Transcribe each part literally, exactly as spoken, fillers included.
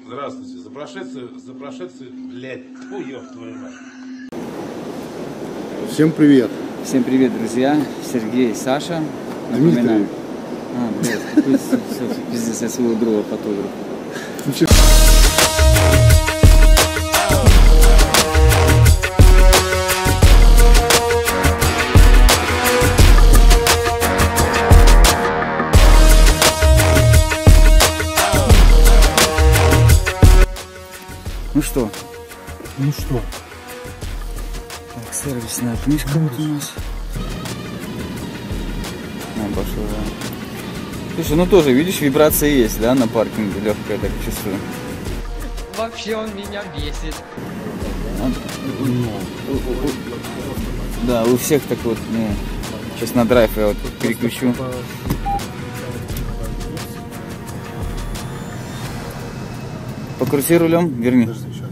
Здравствуйте. За прошедшие, за прошедшие, блядь, фу, ёб твою мать. Всем привет. Всем привет, друзья. Сергей, Саша. Дмитрий. А, блядь, какой пиздец, я своего друга фотограф. Ну что? Ну что? Так, сервисная книжка вот у нас. А, пошел, да. Слушай, ну тоже, видишь, вибрация есть, да, на паркинге, легкая, так чувствую. Вообще он меня бесит. А, у, у, у, да, у всех так вот, ну, сейчас на драйв я вот переключу. Покрути рулем, верни. Подожди, сейчас.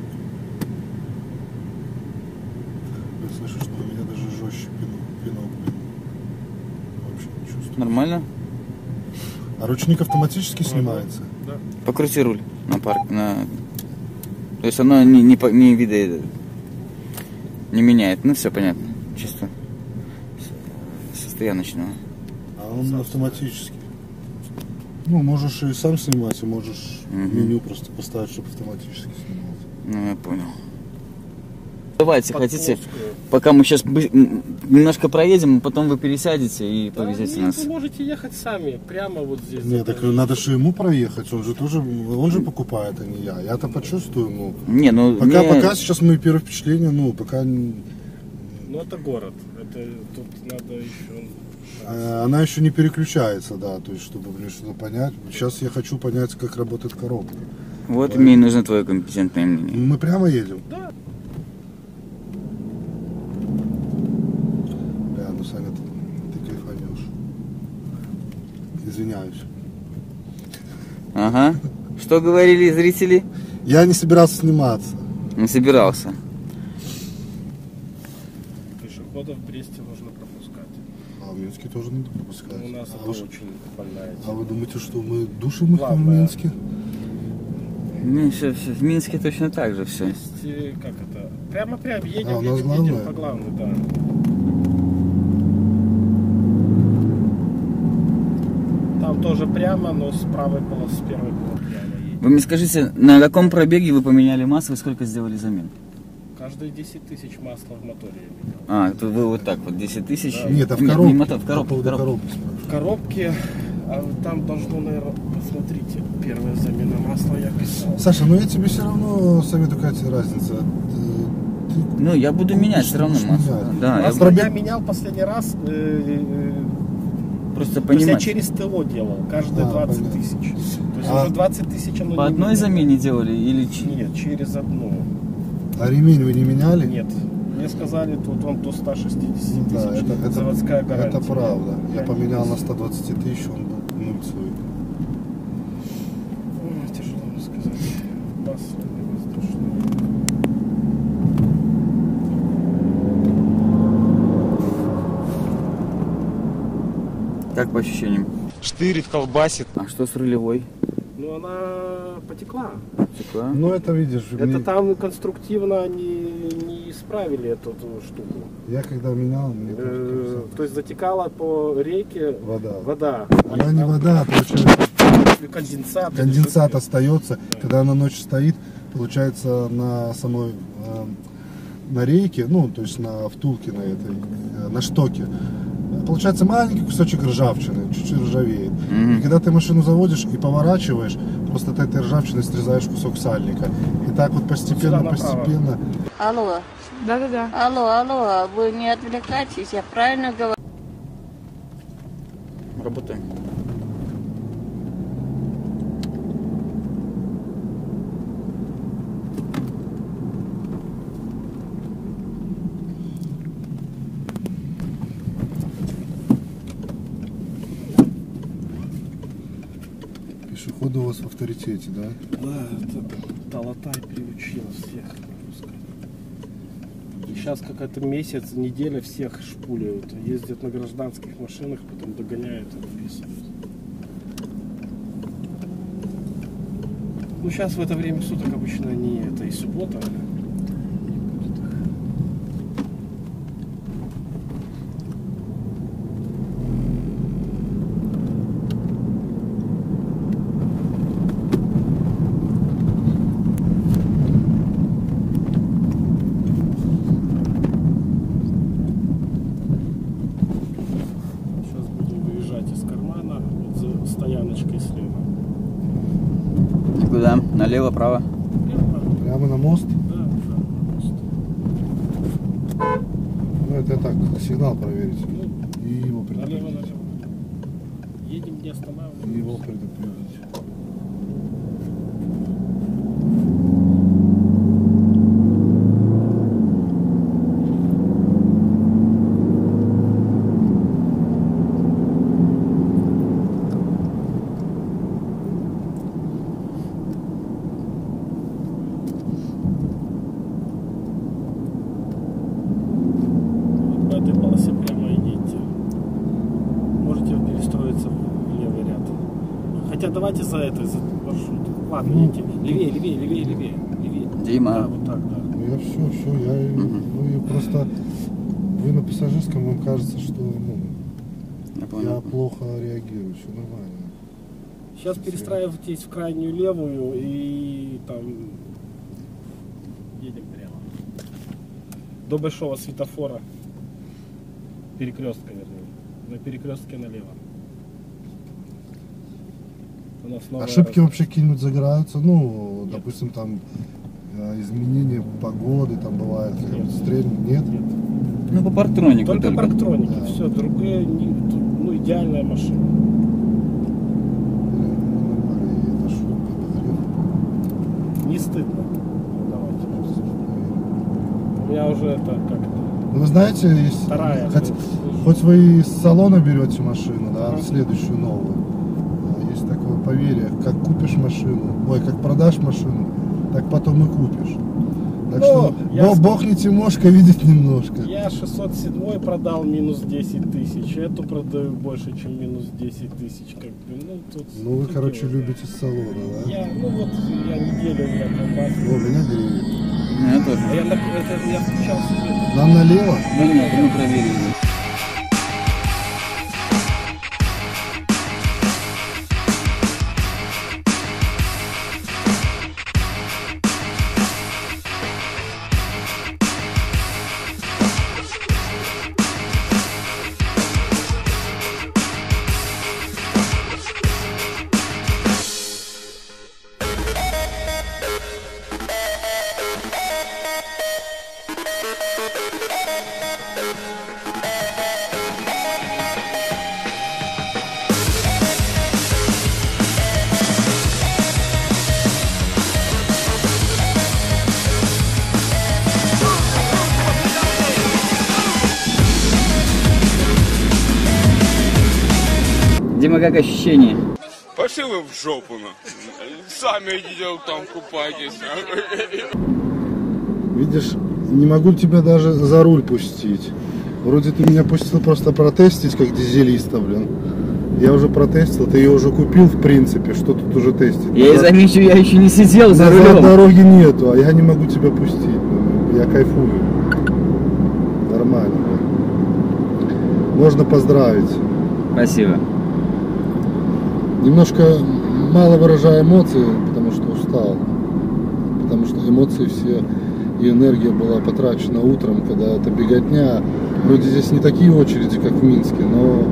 Я слышу, что у меня даже жестче пинок, пинок, блин. Вообще не чувствую. Нормально? А ручник автоматически снимается? Да. Покрути руль на парк, на... То есть оно не, не, не вида не меняет. Ну все понятно. Чисто со стояночного. А он автоматически. Ну, можешь и сам снимать, и можешь Угу. меню просто поставить, чтобы автоматически снималось. Ну я понял. Давайте, хотите, пока мы сейчас немножко проедем, потом вы пересядете и повезете да, нас. Нет, вы можете ехать сами, прямо вот здесь. Нет, так надо же ему проехать, он же тоже, он же покупает, а не я. Я-то почувствую, ну. Не, ну Пока, мне... пока сейчас мои первые впечатления, ну, пока... Ну это город, это тут надо еще... Э, Она еще не переключается, да, то есть, чтобы мне что-то понять. Сейчас я хочу понять, как работает коробка. Вот Поэтому... мне нужно твое компетентное мнение. Мы прямо едем? Да. Бля, ну Саня, ты, ты кайфанешь. Извиняюсь. Ага. Что говорили зрители? Я не собирался сниматься. Не собирался. Пешеходов в Бресте нужно пропускать. А в Минске тоже надо пропускать. У нас а, это вы, очень больная а тема. вы думаете, что мы душим их там в Главное. Минске? Ну, все, все, в Минске точно так же все. Есть, э, как это, прямо-прямо едем, А, у нас едем, главное? едем по главной, да. Там тоже прямо, но с правой полосы, с первой полосы прямо едем. Вы мне скажите, на каком пробеге вы поменяли масло и сколько сделали замен? Каждые десять тысяч масла в моторе я менял. А, то вы вот так вот, десять тысяч? Да. Нет, а в Не коробке. мотор, в По коробке, в поводу коробке. коробки спрашиваю. В коробке, а там должно, наверное, посмотрите, первая замена масла я писал. Саша, ну я тебе все равно советую, какая разница. Ты- ты- Ну, я буду менять все равно Будешь масло. менять. Да, я Масло буду я менял последний раз, э, э, просто то есть я понимать. через ТО делал, каждые А, двадцать понятно. тысяч. То есть А- уже двадцать тысяч оно По не одной меняет. замене делали или... ч- Нет, через одну. А ремень вы не меняли? Нет. Мне сказали, тут он до ста шестидесяти Ну тысяч. да, это, это, заводская гарантия. это правда. Я Прям поменял на есть. сто двадцать тысяч, он был ноль свой. Ой, тяжело сказать. Масляный, воздушный. Как по ощущениям? Штырит, колбасит. А что с рулевой? Ну, она потекла. Текла? Ну это видишь, Это мне- там конструктивно они не исправили эту, эту штуку. я когда менял, мне тоже Э, казалось. то есть затекала по реке Вода. вода. Она И не там вода, а получается Конденсат. конденсат лежит. остается, когда она ночь стоит, получается на самой э, на рейке, ну то есть на втулке на этой, э, на штоке, получается маленький кусочек ржавчины, чуть-чуть ржавеет. Мгм. И когда ты машину заводишь и поворачиваешь, просто от этой ржавчины срезаешь кусок сальника. И так вот постепенно, Сюда направо. постепенно. Алло, Да-да-да. алло, алло, вы не отвлекайтесь, я правильно говорю? Работаем. Пешеходы у вас в авторитете, да? Да, это Талатай приучил всех, можно сказать. И сейчас какой-то месяц, неделя всех шпуляют. Ездят на гражданских машинах, потом догоняют и выписывают. Ну, сейчас в это время суток обычно не это и суббота. Сейчас будем выезжать из кармана вот за стояночкой слева. Куда? Налево, право? Прямо на мост. Да, да, просто. Ну, это так, сигнал проверить. Ну, И его налево, предупредить. налево. Едем, не И останавливаемся. его предупредить. Вот по этой полосе прямо идите. Можете перестроиться в левый ряд. Хотя давайте за это, за маршрут. Ладно, Ну. идите. Левее, левее, левее, левее. левее. Дима. Да, вот так, да. Ну, я все, все, я и- ну, и просто вы на пассажирском, вам кажется, что ну, Я я понял. плохо реагирую, все нормально. Сейчас перестраивайтесь в крайнюю левую и там едем прямо. До большого светофора. Перекрестка, вернее. На перекрестке налево. У нас новая Ошибки раз- вообще какие-нибудь загораются, ну, допустим, там э, изменение погоды, там бывает, Нет. стрельнуть, нет? Нет. Ну, по парктронику Только только. парктроники. Да. Все, другое, не- ну, идеальная машина. Блин, ну, нормально, и это шо, подогрев. Не стыдно. Давайте. У меня уже это как Ну, вы знаете, есть, вторая. хоть, то есть, хоть вы из салона берете машину, да, Ага. следующую новую, а, есть такое поверье, как купишь машину, ой, как продашь машину, так потом и купишь. Так Ну, что я Бог, скажу- Бог не Тимошка видит немножко. Я шестьсот седьмой продал минус десять тысяч, эту продаю больше, чем минус десять тысяч. Как бы, ну, тут, Ну, вы, тут короче, дело, любите с салона, да? Я, ну вот, я неделю у меня комбат. О, меня греет. Ну, я тоже. А я, на- это, я включал себе. Нам налево? Ну, нет, мы проверили. Дима, как ощущение? Пошли вы в жопу, на. Сами идите там купайтесь. Видишь, не могу тебя даже за руль пустить. Вроде ты меня пустил просто протестить, как дизелиста, блин. Я уже протестил, ты ее уже купил, в принципе, что тут уже тестить? Я и Назад- замечу, я еще не сидел за назад рулем. дороги нету, а я не могу тебя пустить. блин. Я кайфую. Нормально. блин. Можно поздравить. Спасибо. Немножко мало выражаю эмоции, потому что устал. Потому что эмоции все и энергия была потрачена утром, когда это беготня. Вроде здесь не такие очереди, как в Минске, но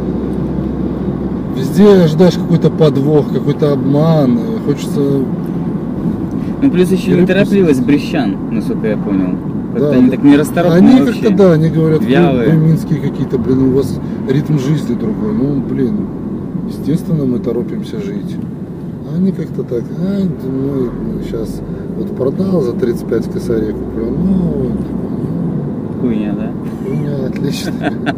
везде ожидаешь какой-то подвох, какой-то обман. и Хочется... Ну, плюс еще Или неторопливость брещан, насколько я понял. Как-то Да, они да. так нерасторопно Они вообще. как-то, да, они говорят, вы, Вялые. вы минские какие-то, блин, у вас ритм жизни другой. Ну, блин, естественно, мы торопимся жить. А они как-то так, а, ну, сейчас вот продал за тридцать пять косарей куплю, ну, вот, Хуйня, да? хуйня, отлично.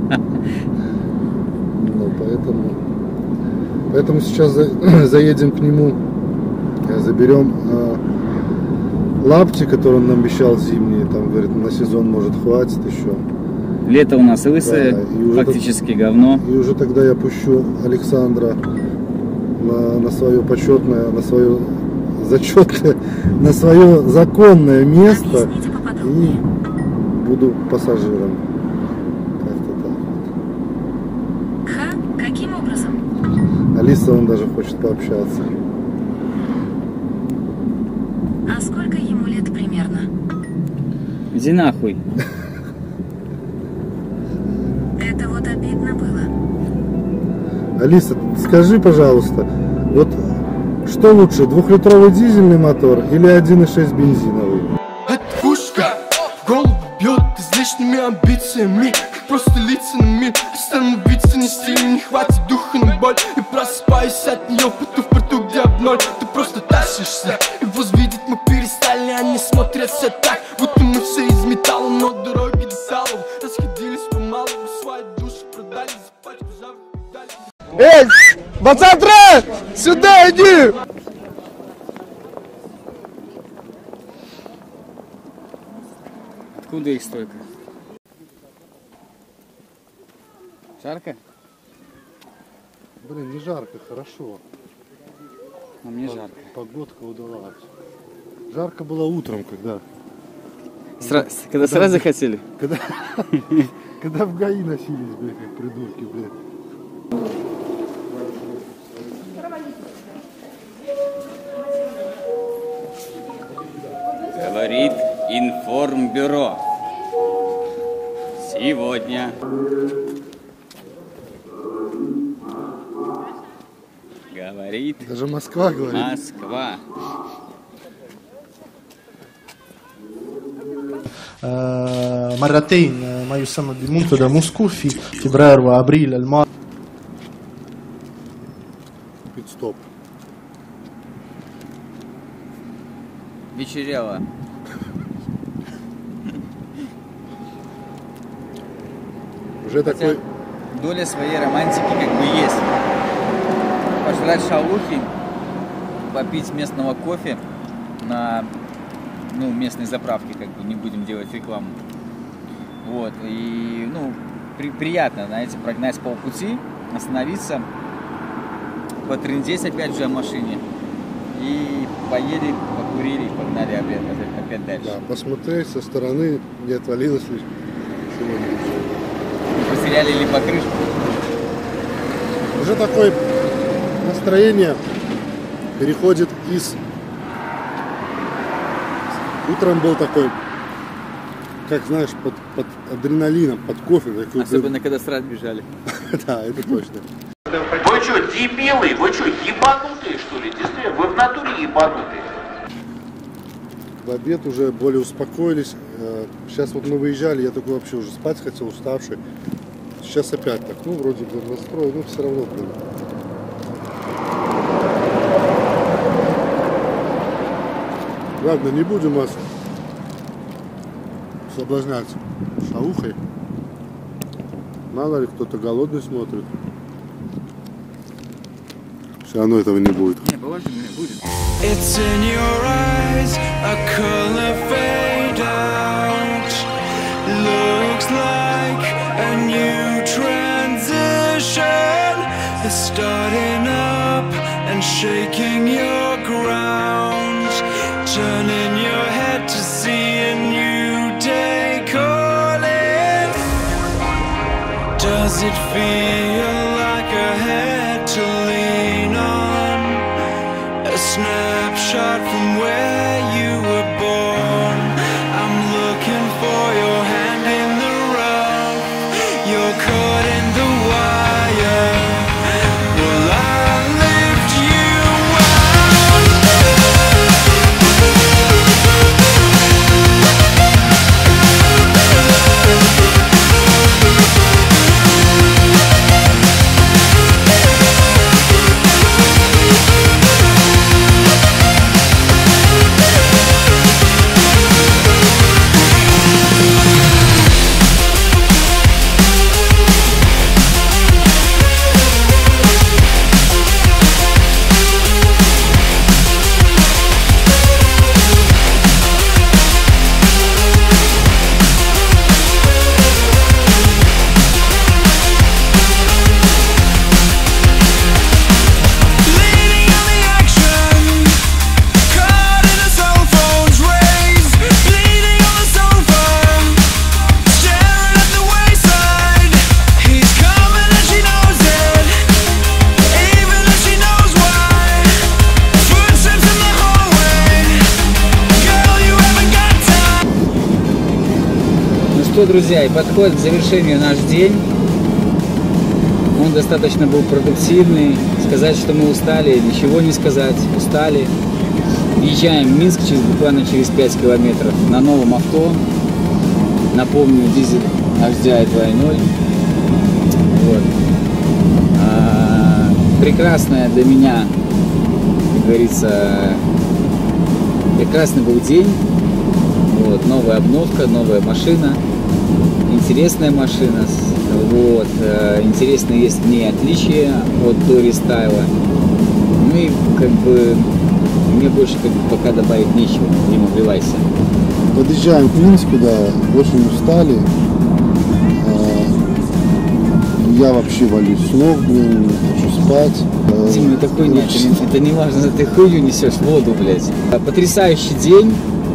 Ну, поэтому, поэтому сейчас за- заедем к нему, э, заберем э, лапти, которые он нам обещал зимние, там, говорит, на сезон, может, хватит еще. Лето у нас лысое, Да, и уже фактически говно. И уже тогда я пущу Александра на, на свое почетное, на свое зачеты на свое законное место и буду пассажиром. Как-то так. Ха? Каким образом? Алиса, он даже хочет пообщаться. А сколько ему лет примерно? Иди нахуй. Это вот обидно было. Алиса, скажи, пожалуйста, вот что лучше, двухлитровый дизельный мотор или один и шесть бензиновый? Это пушка, голову бьет излишними амбициями. Просто лица на мир, остановиться не сильно, не хватит духа на боль. И просыпаюсь от нее в порту, в порту, где обноль. Ты просто тащишься, и возвидеть мы перестали. Они смотрят все так, будто мы все из металла. Но дороги деталов расходились помалу. Свои души продали за пачку жавых педалей. Эй, Бацантра, сюда иди! Откуда их столько? Жарко? Блин, не жарко, хорошо. А мне жарко. Погодка удалась. Жарко было утром, когда... Сра... Когда сразу захотели? Когда, когда в ГАИ носились, блядь, как придурки, блядь. Говорит информбюро. Сегодня говорит Даже Москва говорит. Москва. مرتين ما يسمى بمنتدى موسكو في فبراير وابريل الماضي. Пит-стоп. Вечерело. Уже такой... Доля своей романтики как бы есть. Пожрать шаурхи, попить местного кофе на ну, местной заправке, как бы не будем делать рекламу. Вот, и ну, при, приятно, знаете, прогнать полпути, остановиться, потрындеть опять же о машине. И поели, покурили, погнали опять, опять дальше. Да, посмотреть со стороны, не отвалилось ли сегодня. Потеряли ли покрышку? Уже такое настроение переходит из... Утром был такой, как знаешь, под, под адреналином, под кофе. Такой, особенно когда сразу бежали. Да, это точно. Вы что, дебилы? Вы что, ебанутые, что ли? Действительно, вы в натуре ебанутые. В обед уже более успокоились. Сейчас вот мы выезжали, я такой вообще уже спать хотел, уставший. Сейчас опять так, ну вроде бы настрой, но все равно, блин. Ладно, не будем вас соблазнять шаухой. Мало ли кто-то голодный смотрит. Все равно этого не будет. Не, положим, не будет. It's in your eyes, a color fade out. Looks like a new transition. It's starting up and shaking your ground. Turning your head to see a new day calling. Does it feel like a head to lean on? A snapshot from where you were born. I'm looking for your hand in the rough. You're caught in the wire. Will I lift you out? что, друзья, и подходит к завершению наш день. Он достаточно был продуктивный. Сказать, что мы устали, ничего не сказать. Устали. Въезжаем в Минск через, буквально через пять километров на новом авто. Напомню, дизель эйч ди ай два ноль. Вот. А, прекрасная для меня, как говорится, прекрасный был день. Вот, новая обновка, новая машина, интересная машина. Вот, э, интересные есть в ней отличия от Дори Стайла. Ну и как бы мне больше как бы пока добавить нечего. Дима, вливайся. Подъезжаем к Минску, да, очень устали. Я вообще валюсь с ног, блин, хочу спать. Дима, это хуйня, это, это не важно, ты хуйню несешь в воду, блядь. Потрясающий день.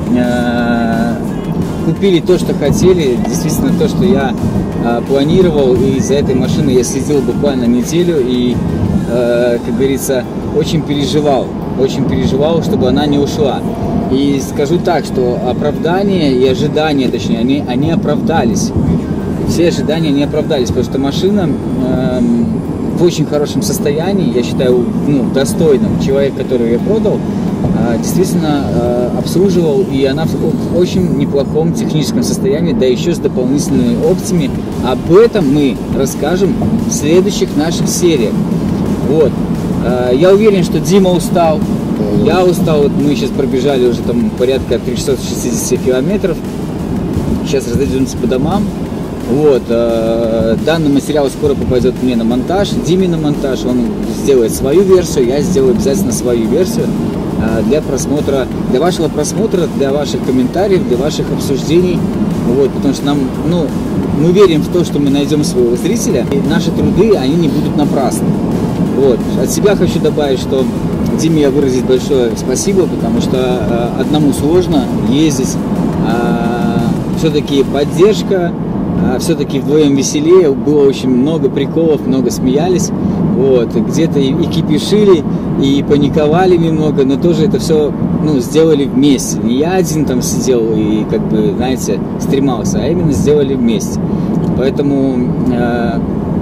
Купили то, что хотели, действительно то, что я э, планировал, и за этой машиной я следил буквально неделю и, э, как говорится, очень переживал, очень переживал, чтобы она не ушла. И скажу так, что оправдания и ожидания, точнее, они, они оправдались. Все ожидания не оправдались, потому что машина э, в очень хорошем состоянии, я считаю, ну, достойным. Человек, который ее продал, действительно э, обслуживал, и она в очень неплохом техническом состоянии, да еще с дополнительными опциями. Об этом мы расскажем в следующих наших сериях. Вот. Э, я уверен, что Дима устал, я устал. Вот мы сейчас пробежали уже там порядка трёхсот шестидесяти километров. Сейчас разойдемся по домам. Вот. Э, данный материал скоро попадет мне на монтаж, Диме на монтаж. Он сделает свою версию, я сделаю обязательно свою версию. Для просмотра, для вашего просмотра, для ваших комментариев, для ваших обсуждений. Вот, потому что нам, ну, мы верим в то, что мы найдем своего зрителя, и наши труды, они не будут напрасны. Вот. От себя хочу добавить, что Диме я выразить большое спасибо, потому что э, одному сложно ездить, э, все-таки поддержка, э, все-таки вдвоем веселее, было очень много приколов, много смеялись. Вот, где-то и, и кипишили, и паниковали немного, но тоже это все, ну, сделали вместе. Не я один там сидел и, как бы, знаете, стремался, а именно сделали вместе. Поэтому э,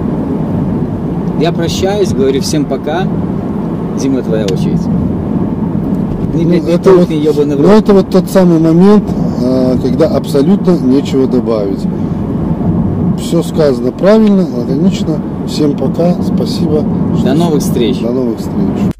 я прощаюсь, говорю всем пока. Дима, твоя очередь. Не, ну, не, это, вот, ну, это вот тот самый момент, э, когда абсолютно нечего добавить. Все сказано правильно, лаконично. Всем пока, спасибо. До новых встреч. До новых встреч.